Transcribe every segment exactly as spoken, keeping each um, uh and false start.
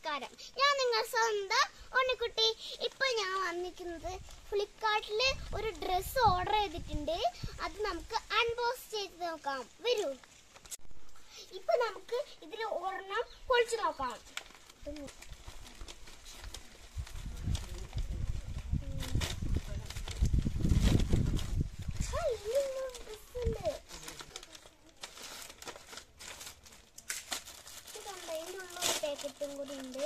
നമസ്കാരം. ഞാൻ നിങ്ങളുടെ സ്വന്തം ഉണ്ണിക്കുട്ടി. ഇപ്പൊ ഞാൻ വന്നിരിക്കുന്നത് ഫ്ലിപ്കാർട്ടില് ഒരു ഡ്രസ്സ് ഓർഡർ ചെയ്തിട്ടുണ്ട്. അത് നമുക്ക് അൺബോക്സ് ചെയ്ത് നോക്കാം. വരൂ. ഇപ്പൊ നമുക്ക് ഇതിൽ ഒരെണ്ണം പൊളിച്ചു നോക്കാം. പാക്കറ്റും കൂടി ഉണ്ട്.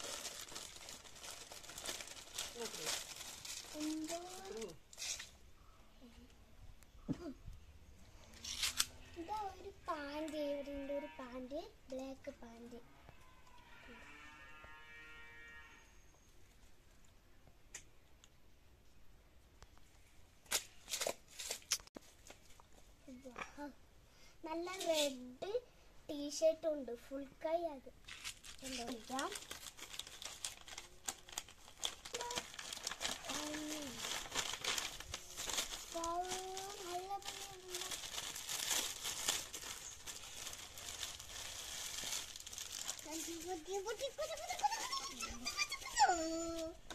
ഇതാ ഒരു പാന്റ് ഇവിടെ ഉണ്ട്. ഒരു പാന്റ്, ബ്ലാക്ക് പാന്റ്. നല്ല റെഡ് ടീഷർട്ടും ഉണ്ട്, ഫുൾ കൈ. അത് എന്താ നല്ല